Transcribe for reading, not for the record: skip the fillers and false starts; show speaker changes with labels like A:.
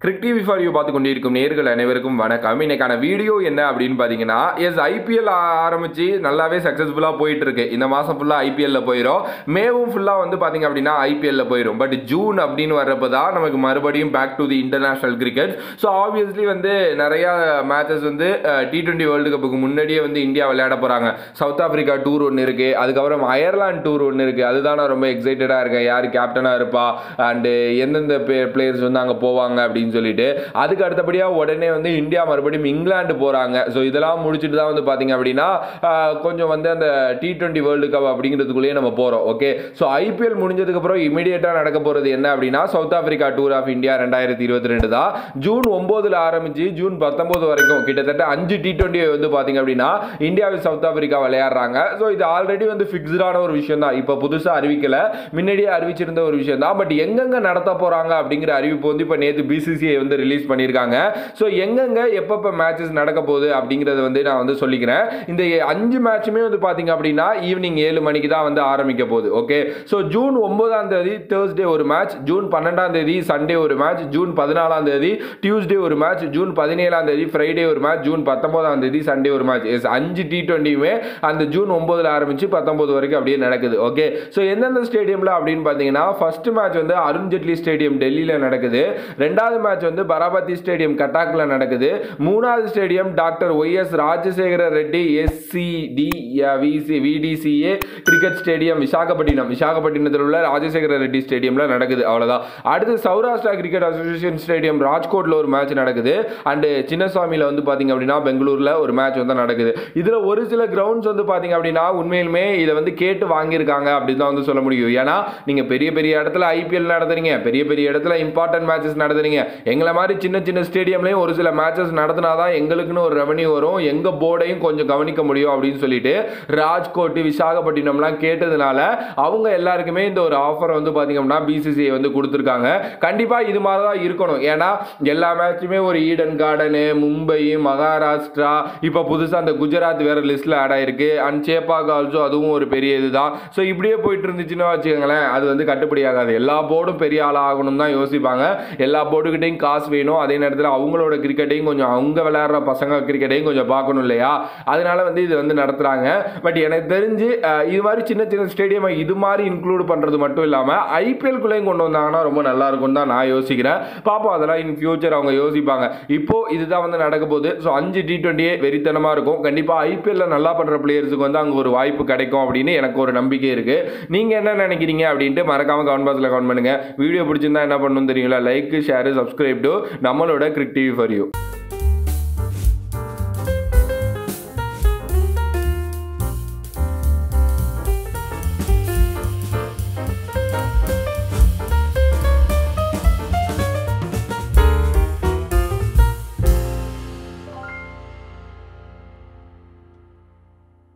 A: Kirik TV for you பார்த்து கொண்டிருக்கும் நேர்கள் அனைவருக்கும் வணக்கம். இன்னைக்கான வீடியோ என்ன அப்படின்னு பார்த்தீங்கன்னா, ஐபிஎல் ஆரம்பிச்சு நல்லாவே சக்ஸஸ்ஃபுல்லாக போயிட்டு இருக்கு. இந்த மாதம் ஃபுல்லாக ஐபிஎல்ல போயிடும், மேவும் ஃபுல்லாக வந்து பார்த்தீங்க அப்படின்னா ஐபிஎல்ல போயிடும். பட் ஜூன் அப்படின்னு வர்றப்போ தான் நமக்கு மறுபடியும் back to the international cricket. So obviously வந்து நிறையா மேட்சஸ் வந்து T20 வேர்ல்டு கப்புக்கு முன்னாடியே வந்து இந்தியா விளையாட போகிறாங்க. சவுத் ஆப்பிரிக்கா டூர் ஒன்று இருக்குது, அதுக்கப்புறம் அயர்லாந்து டூர் ஒன்று இருக்குது. அதுதான் நான் ரொம்ப எக்ஸைட்டடாக இருக்கேன். யார் கேப்டனாக இருப்பா அண்டு எந்தெந்த பிளேயர்ஸ் வந்து அங்கே போவாங்க அப்படின்னு சொல்லிட்டு. அதுக்கு அடுத்தபடியாக உடனே வந்து இந்தியா மறுபடியும் இங்கிலாந்து போகிறாங்க. ஸோ இதெல்லாம் முடிச்சுட்டு தான் வந்து பார்த்தீங்க அப்படின்னா கொஞ்சம் வந்து அந்த T20 வேர்ல்டு கப் அப்படிங்கிறதுக்குள்ளேயே நம்ம போகிறோம். ஓகே, ஸோ ஐபிஎல் முடிஞ்சதுக்கப்புறம் இமீடியட்டாக நடக்க போகிறது என்ன அப்படின்னா south Africa tour of India 2022 தான். ஜூன் 9 ஆரம்பிச்சு ஜூன் 19 வரைக்கும் கிட்டத்தட்ட 5 T20 வந்து பார்த்தீங்க அப்படின்னா இந்தியாவில் சவுத் ஆப்பிரிக்கா விளையாடுறாங்க. ஸோ இது ஆல்ரெடி வந்து ஃபிக்ஸ்டான ஒரு விஷயம் தான், இப்போ புதுசாக அறிவிக்கல, முன்னாடியே அறிவிச்சிருந்த ஒரு விஷயம் தான். பட் எங்கெங்க நடத்த போகிறாங்க அப்படிங்கிற அறிவிப்பு வந்து இப்போ நேற்று பிசிசிஐ வந்து ரிலீஸ் பண்ணியிருக்காங்க. ஸோ எங்கெங்க எப்பப்போ மேட்சஸ் நடக்க போகுது அப்படிங்கிறத வந்து நான் வந்து சொல்லிக்கிறேன். இந்த 5 மேட்சுமே வந்து பார்த்தீங்க அப்படின்னா ஈவினிங் 7 மணிக்கு தான் வந்து ஆரம்பிக்க போகுது. ஓகே, ஸோ ஜூன் 9 தேர்ஸ்டே ஒரு மேட்ச், ஜூன் 12 சண்டே ஒரு மேட்ச், ஜூன் 14 டியூஸ்டே ஒரு மேட்ச், ஜூன் 17 ஃப்ரைடே ஒரு மேட்ச், ஜூன் 19 சண்டே ஒரு மேட்ச். 5 T20யுமே அந்த ஜூன் 9 ஆரம்பிச்சு 19 வரைக்கும் அப்படியே நடக்குது. ஓகே, ஸோ எந்தெந்த ஸ்டேடியம்ல அப்படின்னு பார்த்தீங்கன்னா ஃபர்ஸ்ட் மேட்ச் வந்து அருண் ஜெட்லி ஸ்டேடியம் டெல்லியில் நடக்குது. ரெண்டாவது மேட்ச் வந்து பராபதி ஸ்டேடியம் கட்டாக்ல நடக்குது. மூணாவது stadium doctor YS Rajasekhara Reddy VDCA cricket stadium விசாகப்பட்டினத்தில் உள்ள ராஜசேகர ரெட்டி ஸ்டேடியம்ல நடக்குது. அவ்வளவுதான். அடுத்து சௌராஷ்டிரா கிரிக்கெட் அசோசியேஷன் ஸ்டேடியம் ராஜ்கோட்ல ஒரு மேட்ச் நடக்குது. அண்ட் சின்னசுவாமியில வந்து பாத்தீங்க அப்படின்னா பெங்களூர்ல ஒரு மேட்ச் வந்து நடக்குது. இதுல ஒரு சில கிரவுண்ட்ஸ் வந்து பாத்தீங்க அப்படின்னா உண்மையிலுமே இதை வந்து கேட்டு வாங்கியிருக்காங்க அப்படின்னு தான் வந்து சொல்ல முடியும். ஏன்னா நீங்க பெரிய பெரிய இடத்துல ஐபிஎல் நடத்துறீங்க, பெரிய பெரிய இடத்துல இம்பார்ட்டன்ட் மேட்சஸ் நடத்துறீங்க. எங்களை மாதிரி சின்ன சின்ன ஸ்டேடியம்லையும் ஒரு சில மேட்சஸ் நடத்தினாதான் எங்களுக்குன்னு ஒரு ரெவன்யூ வரும், எங்க போர்டையும் கொஞ்சம் கவனிக்க முடியும் அப்படின்னு சொல்லிட்டு ராஜ்கோட் விசாகப்பட்டினம்லாம் கேட்டதுனால அவங்க எல்லாருக்குமே இந்த ஒரு ஆஃபர் வந்து பாத்தீங்கன்னா பிசிசிஐ வந்து கொடுத்துருக்காங்க. கண்டிப்பா இது மாதிரி தான் இருக்கணும். ஏன்னா எல்லா மேட்சுமே ஒரு ஈடன் கார்டனு, மும்பை, மகாராஷ்டிரா, இப்போ புதுசாக அந்த குஜராத் வேற லிஸ்ட்ல ஆட் ஆயிருக்கு. அண்ட் சேப்பாக் ஆல்சோ அதுவும் ஒரு பெரிய இதுதான். ஸோ இப்படியே போயிட்டு இருந்துச்சுன்னு வச்சுக்கோங்களேன், அது வந்து கட்டுப்படி ஆகாது. எல்லா போர்டும் பெரிய ஆளாக ஆகணும் தான் யோசிப்பாங்க. எல்லா போர்டுகிட்டையும் காசு வேணும், அதே நேரத்தில் அவங்களோட கிரிக்கெட்டையும் கொஞ்சம் அவங்க விளையாடுற பசங்க கிரிக்கெட்டையும் கொஞ்சம் பார்க்கணும் இல்லையா? அதனால வந்து இது வந்து நடத்துறாங்க. பட் எனக்கு தெரிஞ்சு இது மாதிரி சின்ன சின்ன ஸ்டேடியம் இது மாதிரி இன்க்ளூட் பண்றது மட்டும் இல்லாமல் ஐபிஎல் குள்ளேயும் கொண்டு வந்தாங்கன்னா ரொம்ப நல்லா இருக்கும் தான் நான் யோசிக்கிறேன். பார்ப்போம், அதெல்லாம் இன் ஃபியூச்சர் அவங்க யோசிப்பாங்க. இப்போ இதுதான் வந்து நடக்க போகுது. ஸோ 5 T20 வெறித்தனமாக இருக்கும். கண்டிப்பாக ஐபிஎல்ல நல்லா பண்ற பிளேயர்ஸுக்கு வந்து அங்கே ஒரு வாய்ப்பு கிடைக்கும் அப்படின்னு எனக்கு ஒரு நம்பிக்கை இருக்கு. நீங்க என்ன நினைக்கிறீங்க அப்படின்ட்டு மறக்காம கமெண்ட் பாக்ஸ்ல கமெண்ட் பண்ணுங்க. வீடியோ பிடிச்சிருந்தா என்ன பண்ணணும் தெரியுங்களா? லைக், ஷேர், சப்ஸ்கிரைப் டு நம்மளோட கிரிக் டிவி ஃபார் யூ.